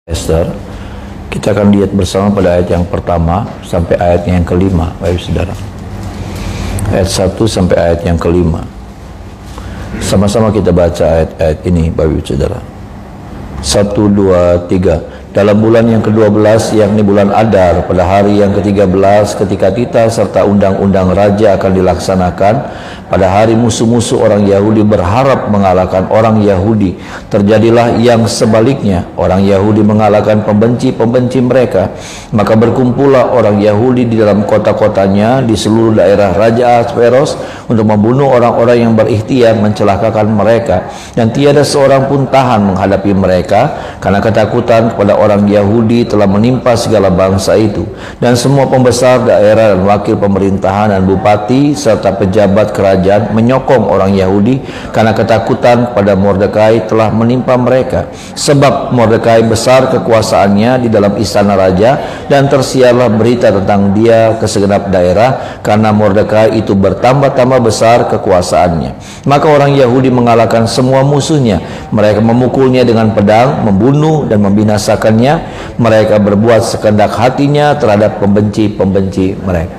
Esther, kita akan lihat bersama pada ayat yang pertama sampai ayat yang kelima, Bapak Saudara. Ayat 1 sampai ayat yang kelima. Sama-sama kita baca ayat-ayat ini, Bapak Saudara. 1, 2, 3. Dalam bulan yang ke-12, yakni bulan Adar, pada hari yang ke-13, ketika titah serta undang-undang raja akan dilaksanakan, pada hari musuh-musuh orang Yahudi berharap mengalahkan orang Yahudi, terjadilah yang sebaliknya. Orang Yahudi mengalahkan pembenci-pembenci mereka. Maka berkumpullah orang Yahudi di dalam kota-kotanya di seluruh daerah Raja Ahasveros untuk membunuh orang-orang yang berikhtiar mencelakakan mereka. Dan tiada seorang pun tahan menghadapi mereka, karena ketakutan kepada orang Yahudi telah menimpa segala bangsa itu. Dan semua pembesar daerah dan wakil pemerintahan dan bupati serta pejabat kerajaan menyokong orang Yahudi, karena ketakutan pada Mordekai telah menimpa mereka. Sebab Mordekai besar kekuasaannya di dalam istana raja, dan tersiarlah berita tentang dia ke segenap daerah, karena Mordekai itu bertambah-tambah besar kekuasaannya. Maka orang Yahudi mengalahkan semua musuhnya. Mereka memukulnya dengan pedang, membunuh dan membinasakannya. Mereka berbuat sekehendak hatinya terhadap pembenci-pembenci mereka.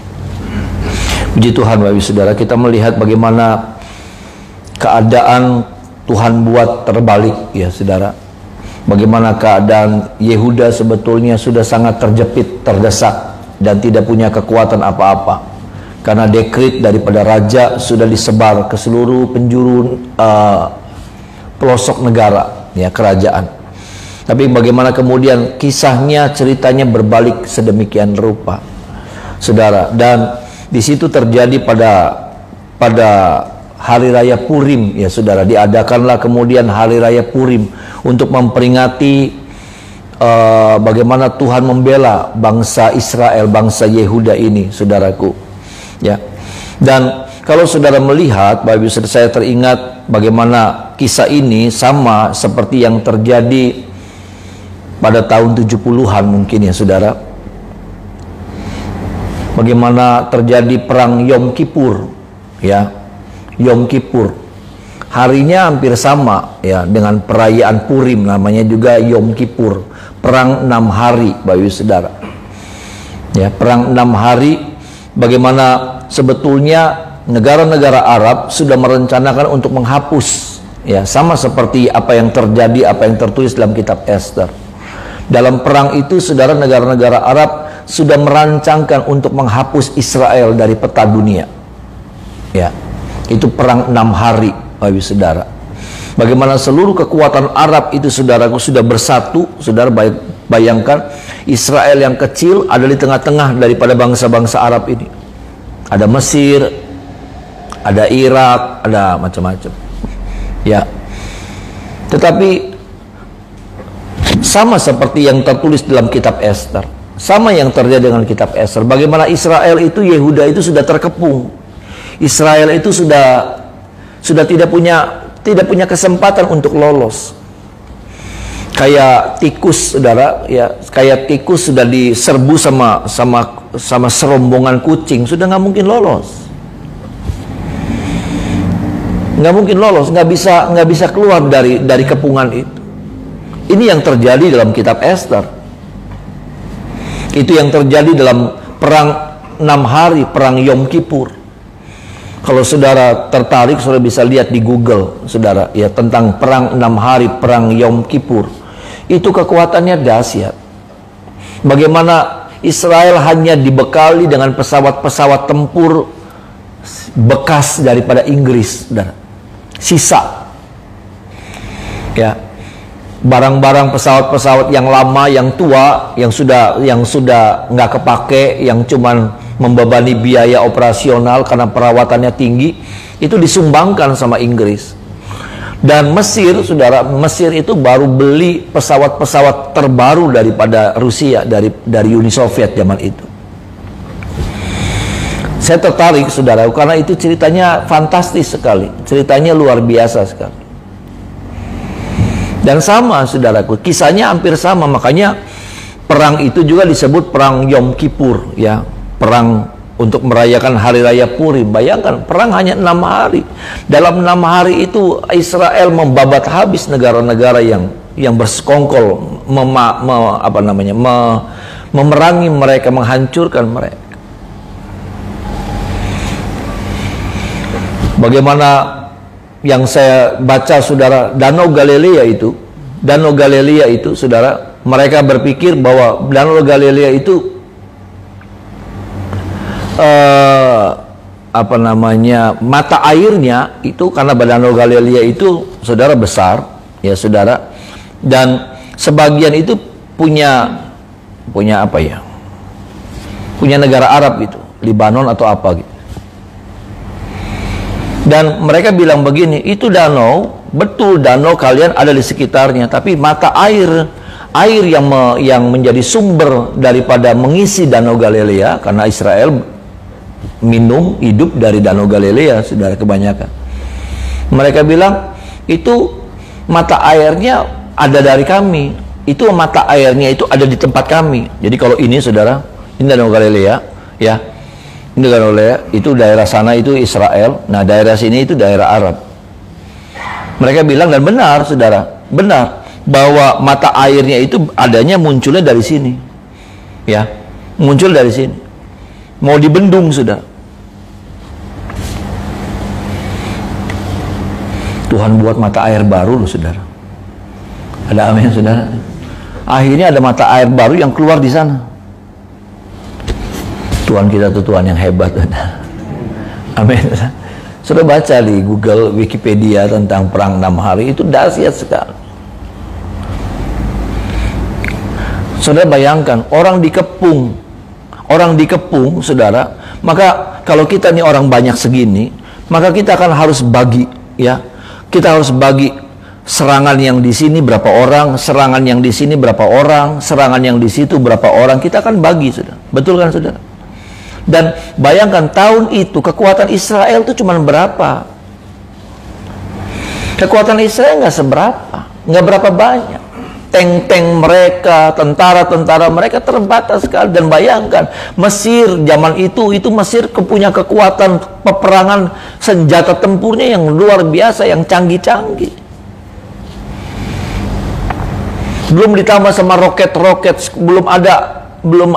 Puji Tuhan, Bapak Saudara, kita melihat bagaimana keadaan Tuhan buat terbalik, ya Saudara. Bagaimana keadaan Yehuda sebetulnya sudah sangat terjepit, terdesak, dan tidak punya kekuatan apa-apa. Karena dekret daripada raja sudah disebar ke seluruh penjuru pelosok negara, ya, kerajaan. Tapi bagaimana kemudian kisahnya, ceritanya berbalik sedemikian rupa, Saudara. Dan di situ terjadi pada hari raya Purim, ya Saudara. Diadakanlah kemudian hari raya Purim untuk memperingati bagaimana Tuhan membela bangsa Israel, bangsa Yehuda ini, saudaraku. Ya. Dan kalau saudara melihat, Bapak Ibu, saya teringat bagaimana kisah ini sama seperti yang terjadi pada tahun 70-an mungkin, ya Saudara. Bagaimana terjadi perang Yom Kippur, ya. Yom Kippur. Harinya hampir sama, ya, dengan perayaan Purim, namanya juga Yom Kippur. Perang 6 hari, Bapak Ibu Saudara. Ya, perang 6 hari. Bagaimana sebetulnya negara-negara Arab sudah merencanakan untuk menghapus, ya, sama seperti apa yang terjadi, apa yang tertulis dalam kitab Esther. Dalam perang itu, saudara, negara-negara Arab sudah merancangkan untuk menghapus Israel dari peta dunia. Ya, itu perang 6 hari, Bapak Ibu Saudara. Bagaimana seluruh kekuatan Arab itu, saudaraku, sudah bersatu. Saudara bayangkan, Israel yang kecil ada di tengah-tengah daripada bangsa-bangsa Arab ini. Ada Mesir, ada Irak, ada macam-macam. Ya. Tetapi sama seperti yang tertulis dalam kitab Esther, sama yang terjadi dengan kitab Esther. Bagaimana Israel itu, Yehuda itu sudah terkepung. Israel itu sudah tidak punya kesempatan untuk lolos. Kayak tikus, saudara, ya, kayak tikus sudah diserbu sama serombongan kucing, sudah nggak mungkin lolos. Nggak mungkin lolos, nggak bisa keluar dari kepungan itu. Ini yang terjadi dalam kitab Esther. Itu yang terjadi dalam perang 6 hari, perang Yom Kippur. Kalau saudara tertarik, saudara bisa lihat di Google, saudara, ya, tentang perang 6 hari, perang Yom Kippur. Itu kekuatannya dahsyat. Bagaimana Israel hanya dibekali dengan pesawat-pesawat tempur bekas daripada Inggris, saudara. Sisa. Ya. Barang-barang pesawat-pesawat yang lama, yang tua, yang sudah nggak kepake, yang cuman membebani biaya operasional karena perawatannya tinggi, itu disumbangkan sama Inggris. Dan Mesir, saudara, Mesir itu baru beli pesawat-pesawat terbaru daripada Rusia, dari Uni Soviet zaman itu. Saya tertarik, saudara, karena itu ceritanya fantastis sekali, ceritanya luar biasa sekali. Dan sama, saudaraku, kisahnya hampir sama. Makanya perang itu juga disebut perang Yom Kippur, ya, perang untuk merayakan hari raya Purim. Bayangkan, perang hanya 6 hari. Dalam 6 hari itu Israel membabat habis negara-negara yang yang bersekongkol memerangi mereka, menghancurkan mereka. Bagaimana yang saya baca, saudara, Danau Galilea itu, saudara, mereka berpikir bahwa Danau Galilea itu mata airnya itu, karena Danau Galilea itu, saudara, besar, ya saudara, dan sebagian itu punya negara Arab gitu, Libanon atau apa gitu. Dan mereka bilang begini, itu danau, betul danau kalian ada di sekitarnya, tapi mata air yang menjadi sumber daripada mengisi Danau Galilea, karena Israel minum hidup dari Danau Galilea, saudara, kebanyakan. Mereka bilang itu mata airnya ada dari kami, itu mata airnya itu ada di tempat kami. Jadi kalau ini, saudara, ini Danau Galilea, ya, ini Danau Galilea, itu daerah sana itu Israel, nah daerah sini itu daerah Arab. Mereka bilang, dan benar, saudara, benar, bahwa mata airnya itu adanya, munculnya dari sini, ya, muncul dari sini, mau dibendung, saudara. Tuhan buat mata air baru loh, saudara. Ada amin, saudara. Akhirnya ada mata air baru yang keluar di sana. Tuhan kita tuh Tuhan yang hebat. Amin. Sudah baca di Google, Wikipedia tentang perang 6 hari, itu dahsyat sekali. Saudara bayangkan, orang dikepung, saudara, maka kalau kita nih orang banyak segini, maka kita akan harus bagi, ya. Kita harus bagi serangan yang di sini berapa orang, serangan yang di sini berapa orang, serangan yang di situ berapa orang, kita akan bagi, saudara. Betul kan, saudara? Dan bayangkan tahun itu kekuatan Israel itu cuma berapa? Kekuatan Israel nggak berapa banyak. Tank-tank mereka, tentara-tentara mereka terbatas sekali. Dan bayangkan Mesir zaman itu Mesir punya kekuatan peperangan, senjata tempurnya yang luar biasa, yang canggih-canggih. Belum ditambah sama roket-roket, belum ada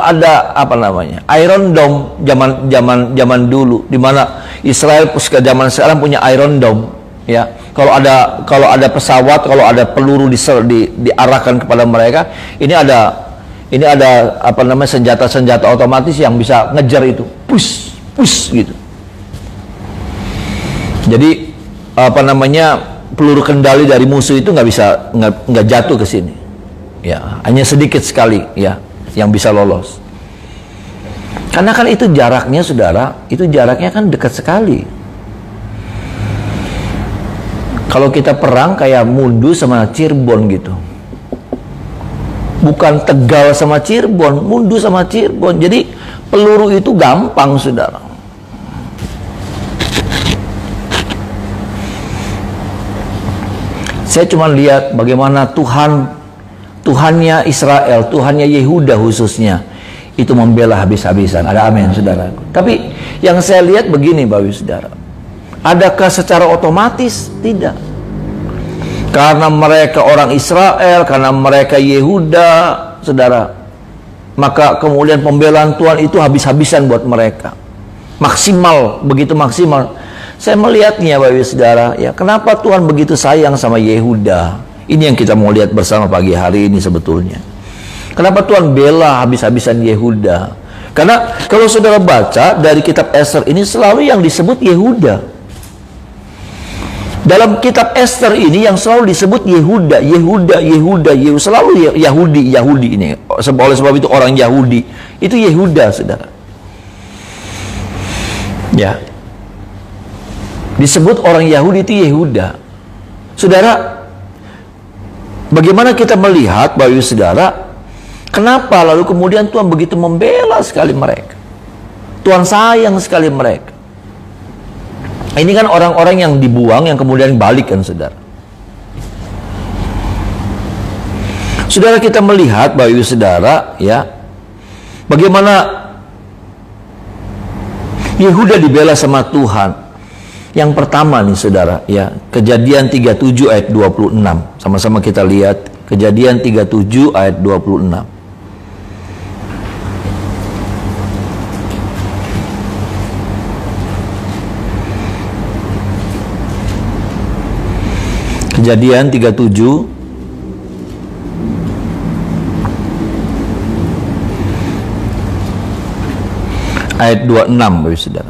Iron Dome zaman dulu, di mana Israel zaman sekarang punya Iron Dome, ya. Kalau ada pesawat, kalau ada peluru diarahkan kepada mereka, ini ada senjata otomatis yang bisa ngejar itu, push gitu. Jadi peluru kendali dari musuh itu nggak jatuh ke sini, ya, hanya sedikit sekali, ya, yang bisa lolos. Karena kan itu jaraknya, saudara, itu jaraknya kan dekat sekali. Kalau kita perang kayak Mundu sama Cirebon gitu, bukan Tegal sama Cirebon, Mundu sama Cirebon. Jadi peluru itu gampang, saudara. Saya cuma lihat bagaimana Tuhannya Israel, Tuhannya Yehuda khususnya, itu membela habis-habisan. Ada amin, saudara. Tapi yang saya lihat begini, Bapak Ibu Saudara, adakah secara otomatis? Tidak. Karena mereka orang Israel, karena mereka Yehuda, saudara, maka kemudian pembelaan Tuhan itu habis-habisan buat mereka, maksimal, begitu maksimal. Saya melihatnya, Bapak Ibu Saudara, ya, kenapa Tuhan begitu sayang sama Yehuda? Ini yang kita mau lihat bersama pagi hari ini sebetulnya. Kenapa Tuhan bela habis-habisan Yehuda? Karena kalau saudara baca dari kitab Ester ini, selalu yang disebut Yehuda. Dalam kitab Ester ini yang selalu disebut Yehuda, selalu Yahudi ini. Oleh sebab itu orang Yahudi itu Yehuda, saudara. Ya, disebut orang Yahudi itu Yehuda. Saudara, bagaimana kita melihat, Bapak Ibu Saudara, kenapa lalu kemudian Tuhan begitu membela sekali mereka? Tuhan sayang sekali mereka. Ini kan orang-orang yang dibuang, yang kemudian balik kan, saudara. Saudara, kita melihat, Bapak Ibu Saudara, ya, bagaimana Yehuda dibela sama Tuhan. Yang pertama nih, saudara, ya, Kejadian 37 ayat 26. Sama-sama kita lihat Kejadian 37 ayat 26. Kejadian 37 ayat 26, Bapak Saudara.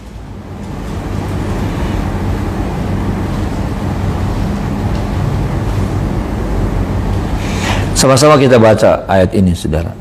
Sama-sama kita baca ayat ini, Saudara.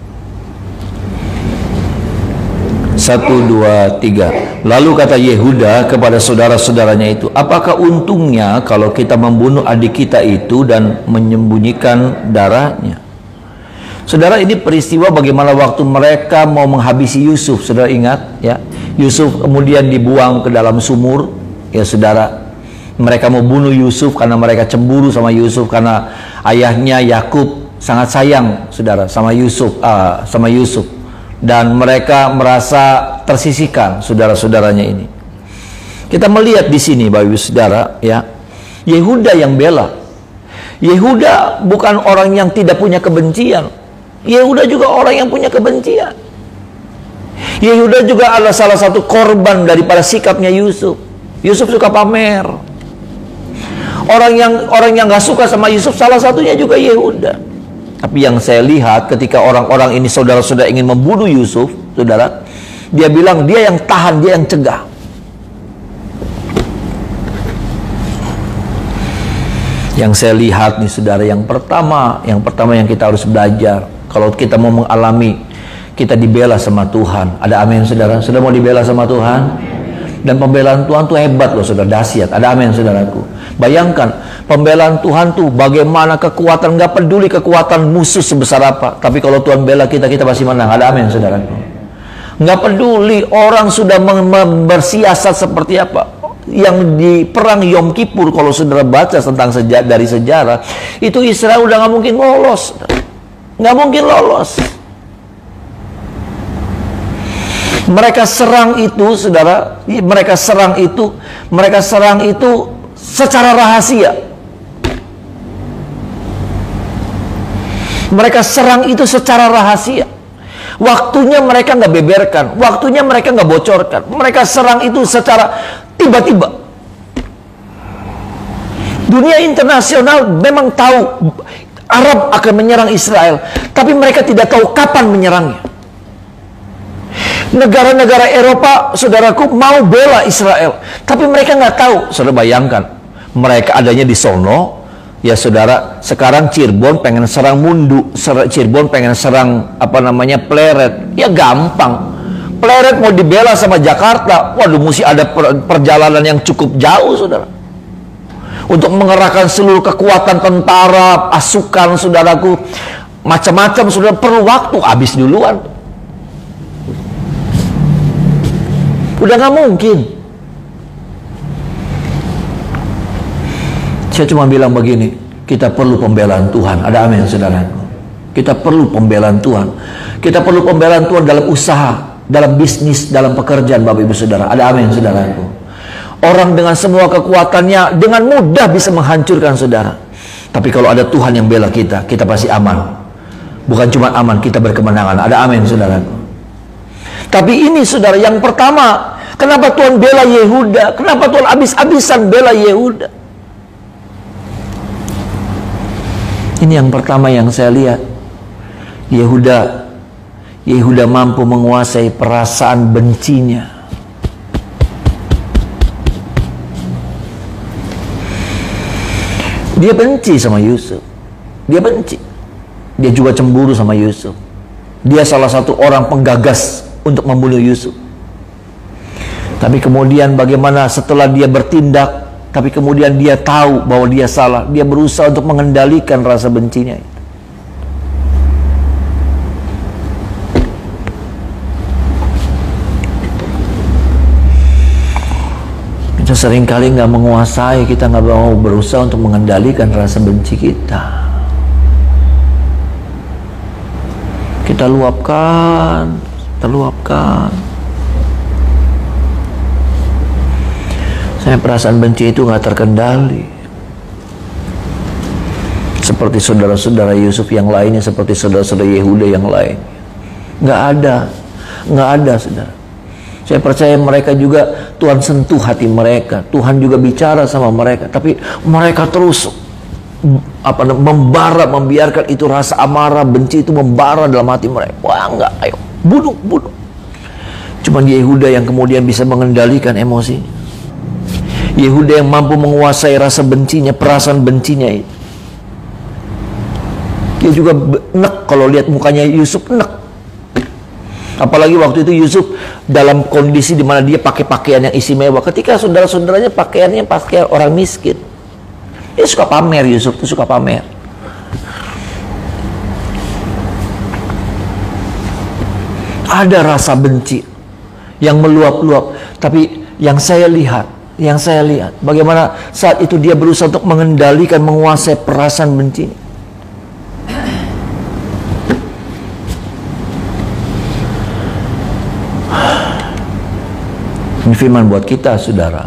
1, 2, 3. Lalu kata Yehuda kepada saudara-saudaranya itu, apakah untungnya kalau kita membunuh adik kita itu dan menyembunyikan darahnya? Saudara, ini peristiwa bagaimana waktu mereka mau menghabisi Yusuf. Saudara ingat ya, Yusuf kemudian dibuang ke dalam sumur. Ya saudara, mereka mau bunuh Yusuf karena mereka cemburu sama Yusuf, karena ayahnya Yakub sangat sayang, saudara, sama Yusuf, dan mereka merasa tersisihkan, saudara-saudaranya ini. Kita melihat di sini, Bapak Ibu Saudara, ya, Yehuda yang bela. Yehuda bukan orang yang tidak punya kebencian. Yehuda juga orang yang punya kebencian. Yehuda juga adalah salah satu korban daripada sikapnya Yusuf. Yusuf suka pamer. Orang yang nggak suka sama Yusuf salah satunya juga Yehuda. Tapi yang saya lihat ketika orang-orang ini, saudara-saudara, ingin membunuh Yusuf, saudara, dia bilang dia yang tahan, dia yang cegah. Yang saya lihat nih, saudara, yang pertama yang kita harus belajar, kalau kita mau mengalami kita dibela sama Tuhan. Ada amin, saudara? Saudara mau dibela sama Tuhan? Dan pembelaan Tuhan tuh hebat loh, saudara, dahsyat. Ada amin, saudaraku? Bayangkan, pembelaan Tuhan tuh bagaimana kekuatan, nggak peduli kekuatan musuh sebesar apa. Tapi kalau Tuhan bela kita, kita pasti menang. Ada amin, saudaraku? Nggak peduli orang sudah bersiasat seperti apa. Yang di perang Yom Kippur, kalau saudara baca tentang dari sejarah, itu Israel udah nggak mungkin lolos. Nggak mungkin lolos. Mereka serang itu, saudara, mereka serang itu secara rahasia. Mereka serang itu secara rahasia. Waktunya mereka nggak beberkan, waktunya mereka nggak bocorkan. Mereka serang itu secara tiba-tiba. Dunia internasional memang tahu Arab akan menyerang Israel, tapi mereka tidak tahu kapan menyerangnya. Negara-negara Eropa, saudaraku, mau bela Israel, tapi mereka nggak tahu. Saudara bayangkan, mereka adanya di sono, ya saudara. Sekarang Cirebon pengen serang Mundu, Cirebon pengen serang Pleret, ya gampang. Pleret mau dibela sama Jakarta, waduh, mesti ada perjalanan yang cukup jauh, saudara. Untuk mengerahkan seluruh kekuatan tentara, pasukan, saudaraku, macam-macam, saudara, perlu waktu, habis duluan. Udah nggak mungkin. Saya cuma bilang begini, kita perlu pembelaan Tuhan. Ada amin, saudaraku? Kita perlu pembelaan Tuhan. Kita perlu pembelaan Tuhan dalam usaha, dalam bisnis, dalam pekerjaan, Bapak Ibu Saudara. Ada amin, saudaraku? Orang dengan semua kekuatannya dengan mudah bisa menghancurkan saudara. Tapi kalau ada Tuhan yang bela kita, kita pasti aman. Bukan cuma aman, kita berkemenangan. Ada amin, saudaraku? Tapi ini, saudara, yang pertama, kenapa Tuhan bela Yehuda? Kenapa Tuhan habis-habisan bela Yehuda? Ini yang pertama yang saya lihat. Yehuda mampu menguasai perasaan bencinya. Dia benci sama Yusuf. Dia benci. Dia juga cemburu sama Yusuf. Dia salah satu orang penggagas untuk membunuh Yusuf. Tapi kemudian bagaimana setelah dia bertindak, tapi kemudian dia tahu bahwa dia salah, dia berusaha untuk mengendalikan rasa bencinya itu. Kita seringkali nggak menguasai, kita nggak mau berusaha untuk mengendalikan rasa benci kita. Kita luapkan. Saya perasaan benci itu nggak terkendali. seperti saudara-saudara Yusuf yang lainnya, seperti saudara-saudara Yehuda yang lain. Nggak ada, saudara. Saya percaya mereka juga, Tuhan sentuh hati mereka, Tuhan juga bicara sama mereka, tapi mereka terus membara, membiarkan itu rasa amarah, benci itu membara dalam hati mereka. Wah, enggak, ayo bunuh. Cuman Yehuda yang kemudian bisa mengendalikan emosi. Yehuda yang mampu menguasai rasa bencinya, perasaan bencinya itu. Dia juga nek kalau lihat mukanya Yusuf, nek. Apalagi waktu itu Yusuf dalam kondisi di mana dia pakai pakaian yang istimewa, ketika saudara-saudaranya pakaiannya pakaian orang miskin. Dia suka pamer, Yusuf itu suka pamer. Ada rasa benci yang meluap-luap, tapi yang saya lihat bagaimana saat itu dia berusaha untuk mengendalikan, menguasai perasaan benci. Ini firman buat kita, saudara.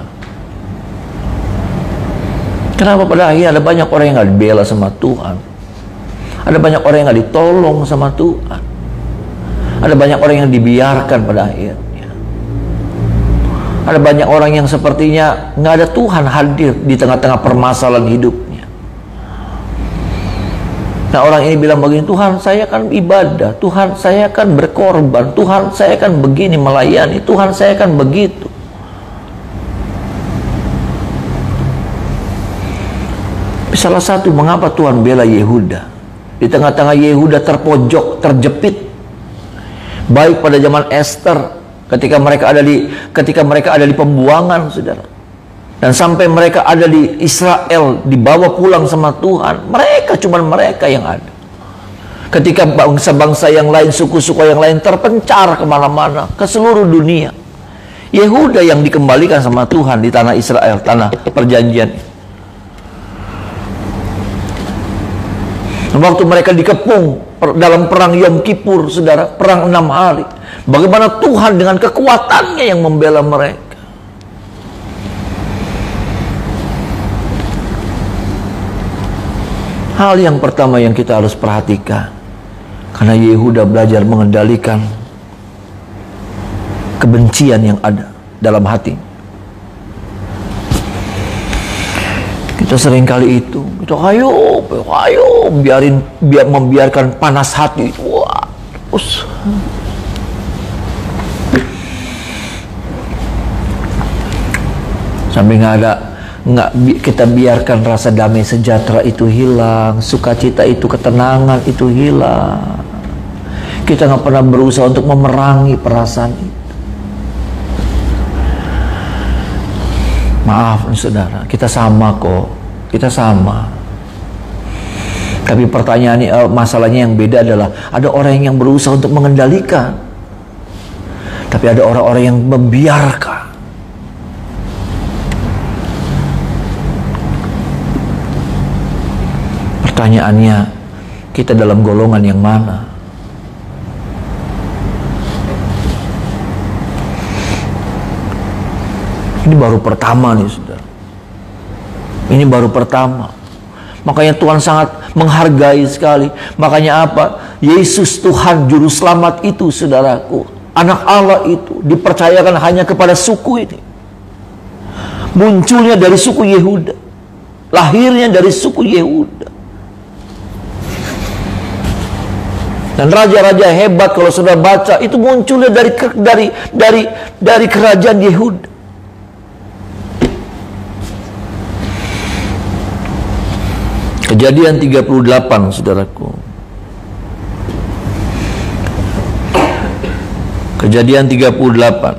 Kenapa pada akhirnya ada banyak orang yang gak dibela sama Tuhan? Ada banyak orang yang gak ditolong sama Tuhan? Ada banyak orang yang dibiarkan pada akhirnya. Ada banyak orang yang sepertinya gak ada Tuhan hadir di tengah-tengah permasalahan hidupnya. Nah, orang ini bilang begini, Tuhan saya kan ibadah, Tuhan saya kan berkorban, Tuhan saya kan begini melayani, Tuhan saya kan begitu. Salah satu mengapa Tuhan bela Yehuda. Di tengah-tengah Yehuda terpojok, terjepit. Baik pada zaman Esther, ketika mereka ada di pembuangan, saudara. Dan sampai mereka ada di Israel, dibawa pulang sama Tuhan. Cuman mereka yang ada. Ketika bangsa-bangsa yang lain, suku-suku yang lain terpencar kemana-mana, ke seluruh dunia. Yehuda yang dikembalikan sama Tuhan di tanah Israel, tanah perjanjian. Waktu mereka dikepung dalam perang Yom Kippur, saudara, perang 6 hari. Bagaimana Tuhan dengan kekuatannya yang membela mereka. Hal yang pertama yang kita harus perhatikan, karena Yehuda belajar mengendalikan kebencian yang ada dalam hati. Kita seringkali itu, kita ayo membiarkan panas hati. Wah, sampai kita biarkan rasa damai sejahtera itu hilang, sukacita itu, ketenangan itu hilang. Kita nggak pernah berusaha untuk memerangi perasaan itu. Maaf saudara, kita sama kok, kita sama. Tapi pertanyaannya, masalahnya yang beda adalah ada orang yang berusaha untuk mengendalikan, tapi ada orang-orang yang membiarkan. Pertanyaannya, kita dalam golongan yang mana? Ini baru pertama nih, saudara. Ini baru pertama. Makanya Tuhan sangat menghargai sekali. Makanya apa? Yesus Tuhan Juru Selamat itu, saudaraku, Anak Allah itu dipercayakan hanya kepada suku ini. Munculnya dari suku Yehuda, lahirnya dari suku Yehuda. Dan raja-raja hebat kalau sudah baca itu munculnya dari kerajaan Yehuda. Kejadian 38, saudaraku. Kejadian 38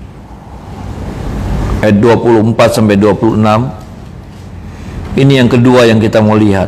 ayat 24 sampai 26. Ini yang kedua yang kita mau lihat.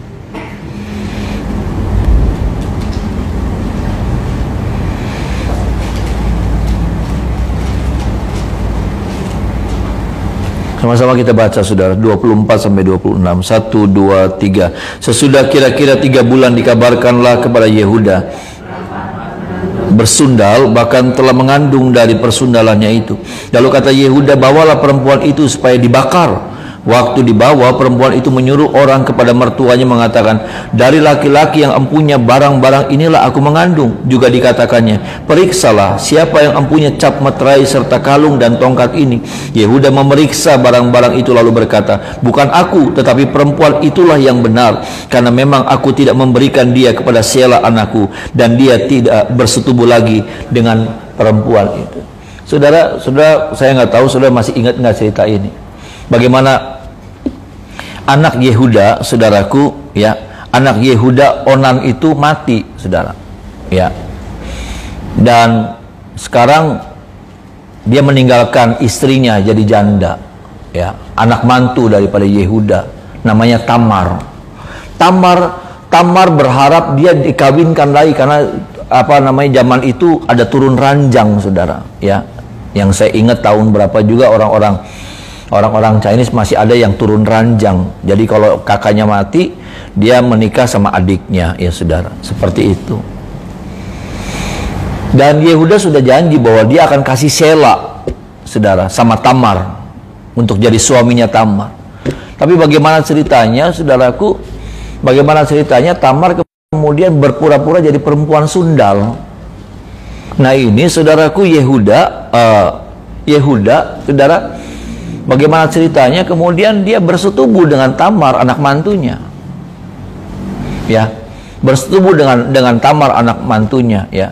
Sama-sama kita baca, saudara. 24 sampai 26. 1, 2, 3. Sesudah kira-kira 3 bulan dikabarkanlah kepada Yehuda bersundal, bahkan telah mengandung dari persundalannya itu. Lalu kata Yehuda, bawalah perempuan itu supaya dibakar, Waktu dibawa, perempuan itu menyuruh orang kepada mertuanya mengatakan, dari laki-laki yang empunya barang-barang inilah aku mengandung. Juga dikatakannya, periksalah siapa yang empunya cap meterai serta kalung dan tongkat ini. Yehuda memeriksa barang-barang itu lalu berkata, bukan aku, tetapi perempuan itulah yang benar, karena memang aku tidak memberikan dia kepada Sela anakku, dan dia tidak bersetubuh lagi dengan perempuan itu. Saudara, saya nggak tahu saudara masih ingat nggak cerita ini? Bagaimana anak Yehuda, saudaraku, ya, anak Yehuda Onan itu mati, saudara, ya, dan sekarang dia meninggalkan istrinya jadi janda, ya, anak mantu daripada Yehuda, namanya Tamar. Tamar berharap dia dikawinkan lagi karena zaman itu ada turun ranjang, saudara, ya, yang saya ingat tahun berapa juga orang-orang Chinese masih ada yang turun ranjang. Jadi kalau kakaknya mati, dia menikah sama adiknya, ya saudara, seperti itu. Dan Yehuda sudah janji bahwa dia akan kasih Sela, saudara, sama Tamar untuk jadi suaminya Tamar. Tapi bagaimana ceritanya, saudaraku? Bagaimana ceritanya Tamar kemudian berpura-pura jadi perempuan sundal. Nah ini, saudaraku, Yehuda, saudara, bagaimana ceritanya? Kemudian dia bersetubuh dengan Tamar, anak mantunya, ya, bersetubuh dengan Tamar, anak mantunya, ya.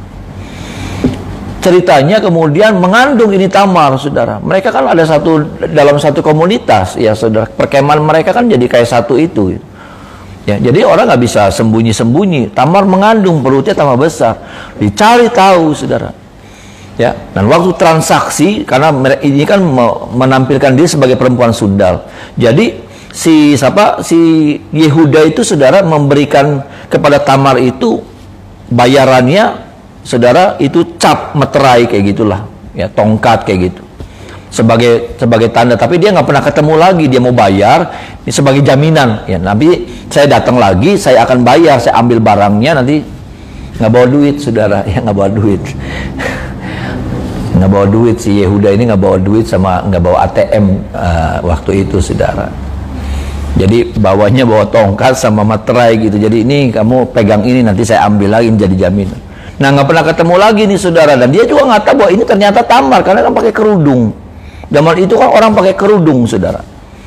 Ceritanya kemudian mengandung ini Tamar, saudara. Mereka kan ada dalam satu komunitas, ya, saudara. Perkemahan mereka kan jadi kayak satu itu. Ya, jadi orang nggak bisa sembunyi-sembunyi. Tamar mengandung, perutnya tambah besar. Dicari tahu, saudara. Ya, dan waktu transaksi, karena ini kan menampilkan dia sebagai perempuan sundal. Jadi si Yehuda itu, saudara, memberikan kepada Tamar itu bayarannya, saudara, itu cap meterai kayak gitulah, ya, tongkat kayak gitu. Sebagai tanda, tapi dia nggak pernah ketemu lagi. Dia mau bayar ini sebagai jaminan, ya, nanti saya datang lagi, saya akan bayar, saya ambil barangnya, nanti nggak bawa duit, saudara, ya, nggak bawa duit. Nggak bawa duit, si Yehuda ini nggak bawa duit, sama nggak bawa ATM waktu itu, saudara. Jadi bawa tongkat sama materai gitu. Jadi ini kamu pegang ini, nanti saya ambil lagi jadi jaminan. Nah, nggak pernah ketemu lagi nih, saudara, dan dia juga nggak tahu bahwa ini ternyata Tamar karena kan pakai kerudung. Zaman itu kan orang pakai kerudung, saudara.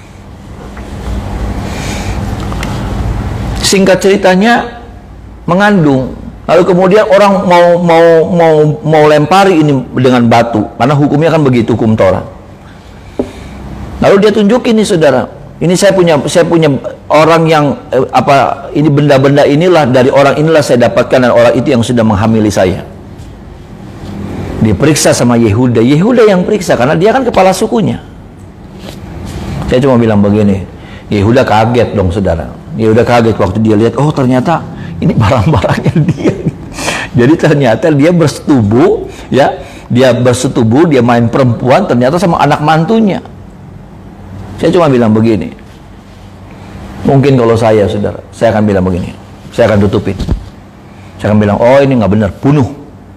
Singkat ceritanya, mengandung. Lalu kemudian orang mau lempari ini dengan batu, karena hukumnya kan begitu, hukum Torah. Lalu dia tunjukin nih, saudara, ini saya punya orang yang ini benda-benda inilah, dari orang inilah saya dapatkan, dan orang itu yang sudah menghamili saya. Diperiksa sama Yehuda yang periksa, karena dia kan kepala sukunya. Saya cuma bilang begini, Yehuda kaget dong, saudara. Yehuda kaget waktu dia lihat, oh ternyata ini barang-barangnya dia. Jadi ternyata dia bersetubuh, ya, dia main perempuan ternyata sama anak mantunya. Saya cuma bilang begini, mungkin kalau saya, saudara, saya akan bilang begini, saya akan tutupin, saya akan bilang, oh ini nggak benar, bunuh.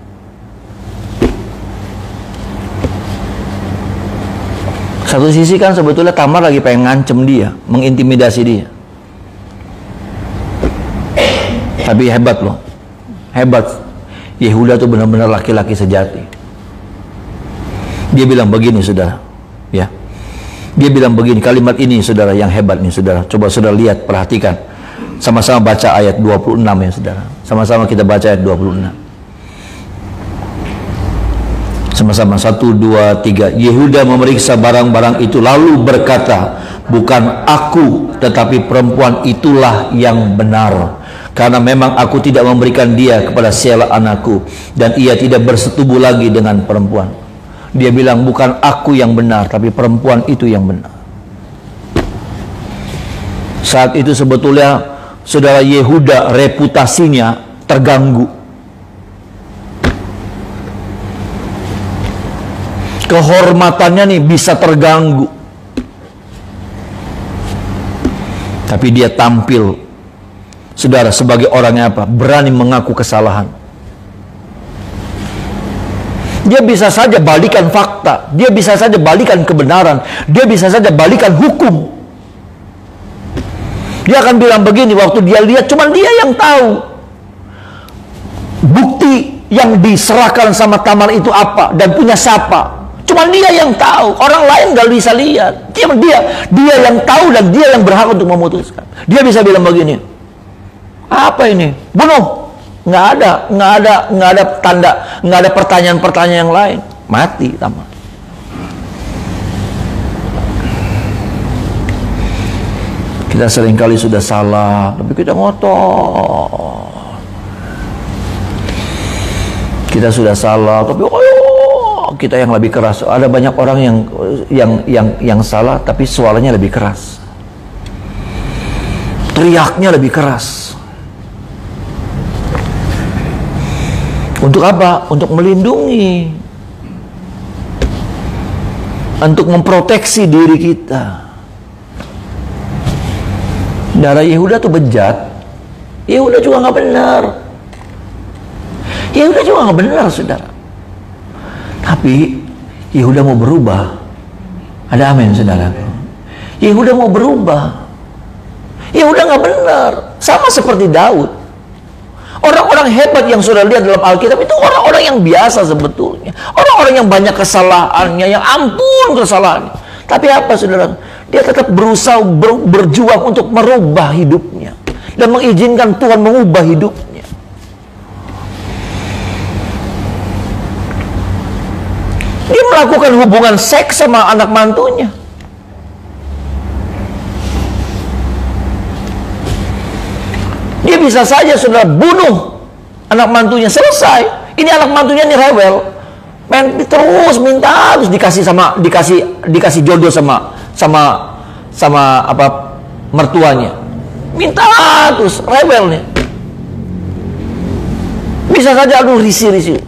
Satu sisi kan sebetulnya Tamar lagi pengen ngancem dia, mengintimidasi dia. Tapi hebat loh, hebat. Yehuda tuh benar-benar laki-laki sejati. Dia bilang begini, saudara, ya. Dia bilang begini, kalimat ini, saudara, yang hebat nih, saudara. Coba saudara lihat, perhatikan. Sama-sama baca ayat 26 ya, saudara. Sama-sama kita baca ayat 26. Sama-sama, 1, 2, 3. Yehuda memeriksa barang-barang itu lalu berkata, bukan aku, tetapi perempuan itulah yang benar, karena memang aku tidak memberikan dia kepada Sela anakku, dan ia tidak bersetubuh lagi dengan perempuan. Dia bilang, bukan aku yang benar, tapi perempuan itu yang benar. Saat itu sebetulnya, saudara, Yehuda reputasinya terganggu. Kehormatannya nih bisa terganggu. Tapi dia tampil, saudara, sebagai orang yang apa? Berani mengaku kesalahan. Dia bisa saja balikan fakta, dia bisa saja balikan kebenaran, dia bisa saja balikan hukum. Dia akan bilang begini, waktu dia lihat, cuman dia yang tahu bukti yang diserahkan sama Tamar itu apa dan punya siapa. Cuman dia yang tahu, orang lain gak bisa lihat. Dia yang tahu dan dia yang berhak untuk memutuskan. Dia bisa bilang begini, apa ini? Bunuh. Nggak ada tanda, nggak ada pertanyaan-pertanyaan yang lain. Mati Tamar. Kita seringkali sudah salah, tapi kita ngotot. Kita sudah salah, tapi kita yang lebih keras. Ada banyak orang yang salah, tapi suaranya lebih keras. Teriaknya lebih keras. Untuk apa? Untuk melindungi, untuk memproteksi diri kita. Darah Yehuda tuh bejat. Yehuda juga nggak benar. Yehuda juga nggak benar, saudara. Tapi Yehuda mau berubah. Ada amin, saudara. Yehuda mau berubah. Yehuda nggak benar. Sama seperti Daud. Orang-orang hebat yang sudah lihat dalam Alkitab itu orang-orang yang biasa sebetulnya. Orang-orang yang banyak kesalahannya, yang ampun kesalahannya. Tapi apa, saudara? Dia tetap berusaha berjuang untuk merubah hidupnya dan mengizinkan Tuhan mengubah hidupnya. Dia melakukan hubungan seks sama anak mantunya. Dia bisa saja saudara bunuh anak mantunya, selesai. Ini anak mantunya ini rewel, terus minta, terus dikasih jodoh sama apa mertuanya, minta terus rewel nih. Bisa saja aduh risih.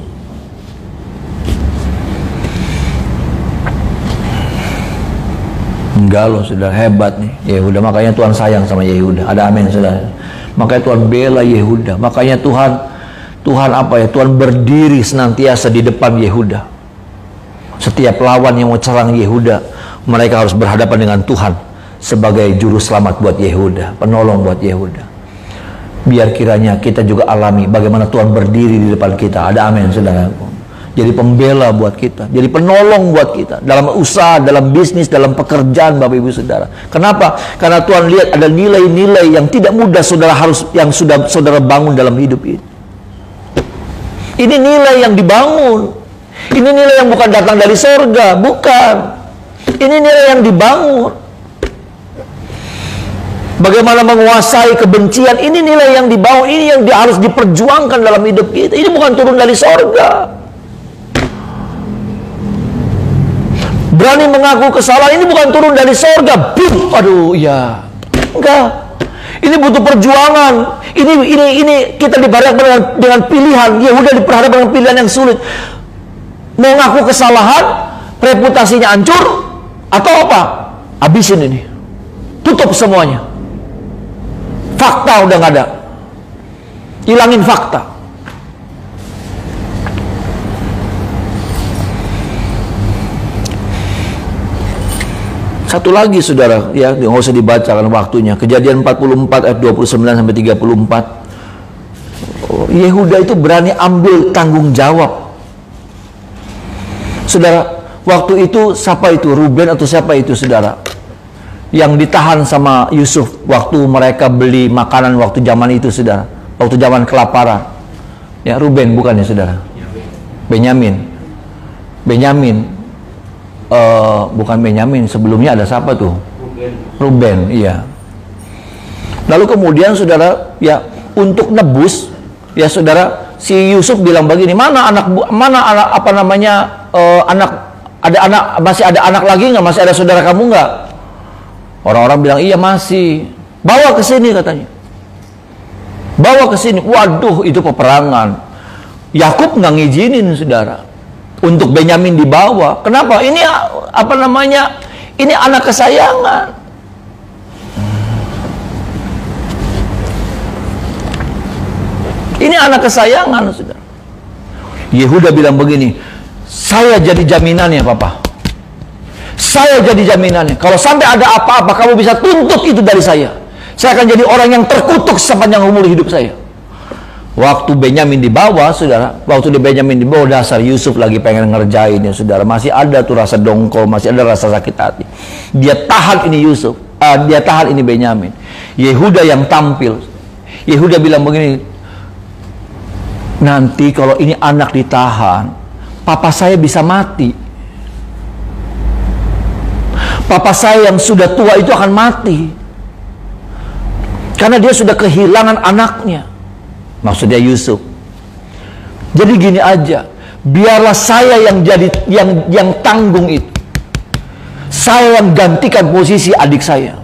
Enggak loh, saudara, hebat nih Yehuda. Makanya Tuhan sayang sama Yehuda. Ada amin, saudara. Makanya Tuhan bela Yehuda. Makanya Tuhan apa ya? Tuhan berdiri senantiasa di depan Yehuda. Setiap lawan yang mau serang Yehuda, mereka harus berhadapan dengan Tuhan sebagai juru selamat buat Yehuda, penolong buat Yehuda. Biar kiranya kita juga alami bagaimana Tuhan berdiri di depan kita. Ada amin, saudaraku. Jadi pembela buat kita, jadi penolong buat kita dalam usaha, dalam bisnis, dalam pekerjaan, Bapak Ibu Saudara. Kenapa? Karena Tuhan lihat ada nilai-nilai yang tidak mudah yang sudah saudara bangun dalam hidup ini. Ini nilai yang dibangun. Ini nilai yang bukan datang dari sorga, bukan. Ini nilai yang dibangun. Bagaimana menguasai kebencian, ini nilai yang dibangun, ini yang harus diperjuangkan dalam hidup kita. Ini bukan turun dari sorga. Berani mengaku kesalahan, ini bukan turun dari sorga. Bim, aduh, ya, enggak. Ini butuh perjuangan. Ini kita diperhadapkan dengan pilihan. Yehuda diperhadapkan dengan pilihan yang sulit. Mau ngaku kesalahan, reputasinya hancur, atau apa? Habisin ini, tutup semuanya. Fakta udah nggak ada, hilangin fakta. Satu lagi, saudara, ya, nggak usah dibacakan waktunya. Kejadian 44 ayat 29 sampai 34. Yehuda itu berani ambil tanggung jawab. Saudara, waktu itu siapa itu? Ruben atau siapa itu, saudara? Yang ditahan sama Yusuf waktu mereka beli makanan waktu zaman itu, saudara. Waktu zaman kelaparan. Ya, Ruben bukan ya, saudara? Benyamin. Bukan Benyamin, sebelumnya ada siapa tuh? Ruben, iya. Lalu kemudian, saudara, ya, untuk nebus, ya, saudara, si Yusuf bilang begini, masih ada anak lagi nggak? Masih ada saudara kamu nggak? Orang-orang bilang iya masih. Bawa ke sini, katanya. Bawa ke sini. Waduh, itu peperangan. Yakub nggak ngizinin, saudara, untuk Benyamin dibawa. Kenapa? Ini ini anak kesayangan. Ini anak kesayangan, saudara. Yehuda bilang begini, Saya jadi jaminannya, Papa. Saya jadi jaminannya. Kalau sampai ada apa-apa, kamu bisa tuntut itu dari saya. Saya akan jadi orang yang terkutuk sepanjang umur hidup saya. Waktu Benyamin dibawa, saudara, waktu Benyamin dibawa, dasar Yusuf lagi pengen ngerjain ya, saudara. Masih ada tuh rasa dongkol, masih ada rasa sakit hati. Dia tahan ini Yusuf, dia tahan ini Benyamin. Yehuda yang tampil. Yehuda bilang begini, nanti kalau ini anak ditahan, papa saya bisa mati. Papa saya yang sudah tua itu akan mati. Karena dia sudah kehilangan anaknya. Maksudnya Yusuf. Jadi gini aja, biarlah saya yang jadi yang tanggung itu. Saya yang gantikan posisi adik saya.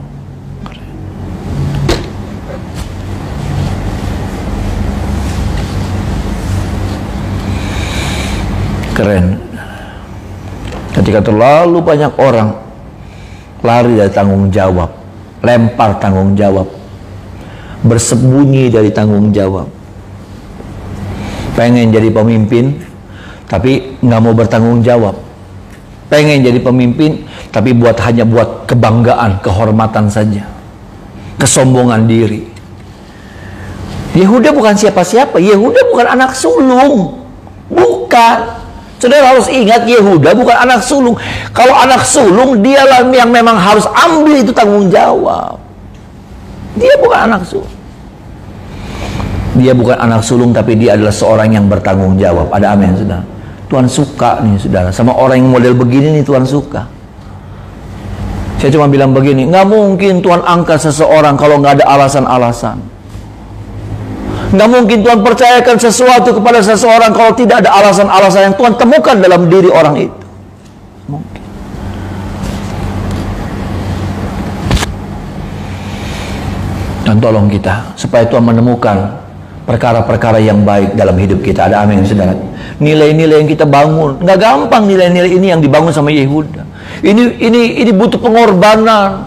Keren. Ketika terlalu banyak orang lari dari tanggung jawab, lempar tanggung jawab, bersembunyi dari tanggung jawab. Pengen jadi pemimpin, tapi nggak mau bertanggung jawab. Pengen jadi pemimpin, tapi hanya buat kebanggaan, kehormatan saja, kesombongan diri. Yehuda bukan siapa-siapa. Yehuda bukan anak sulung, bukan. Saudara harus ingat, Yehuda bukan anak sulung. Kalau anak sulung, dialah yang memang harus ambil itu tanggung jawab. Dia bukan anak sulung. Dia bukan anak sulung, tapi dia adalah seorang yang bertanggung jawab. Ada amin, saudara. Tuhan suka nih, saudara, sama orang yang model begini nih. Tuhan suka. Saya cuma bilang begini, nggak mungkin Tuhan angkat seseorang kalau nggak ada alasan-alasan. Nggak mungkin Tuhan percayakan sesuatu kepada seseorang kalau tidak ada alasan-alasan yang Tuhan temukan dalam diri orang itu. Mungkin. Dan tolong kita supaya Tuhan menemukan perkara-perkara yang baik dalam hidup kita. Ada amin, saudara. Nilai-nilai yang kita bangun, nggak gampang nilai-nilai ini yang dibangun sama Yehuda. Ini butuh pengorbanan.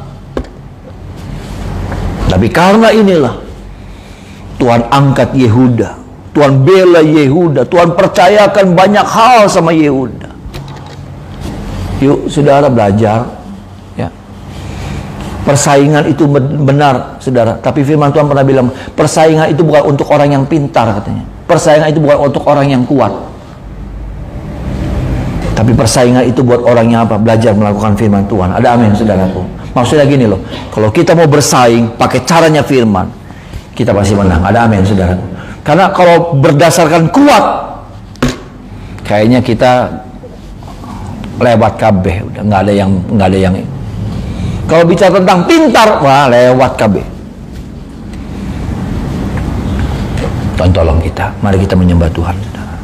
Tapi karena inilah Tuhan angkat Yehuda, Tuhan bela Yehuda, Tuhan percayakan banyak hal sama Yehuda. Yuk, saudara, belajar. Ya. Persaingan itu benar, saudara. Tapi firman Tuhan pernah bilang, persaingan itu bukan untuk orang yang pintar, katanya. Persaingan itu bukan untuk orang yang kuat. Tapi persaingan itu buat orang yang apa? Belajar melakukan firman Tuhan. Ada amin, saudaraku. Maksudnya gini loh, kalau kita mau bersaing pakai caranya firman, kita pasti menang. Ada amin, saudaraku. Karena kalau berdasarkan kuat, kayaknya kita lewat kabeh, udah nggak ada yang. Kalau bicara tentang pintar, wah lewat KB. Tuhan tolong kita. Mari kita menyembah Tuhan.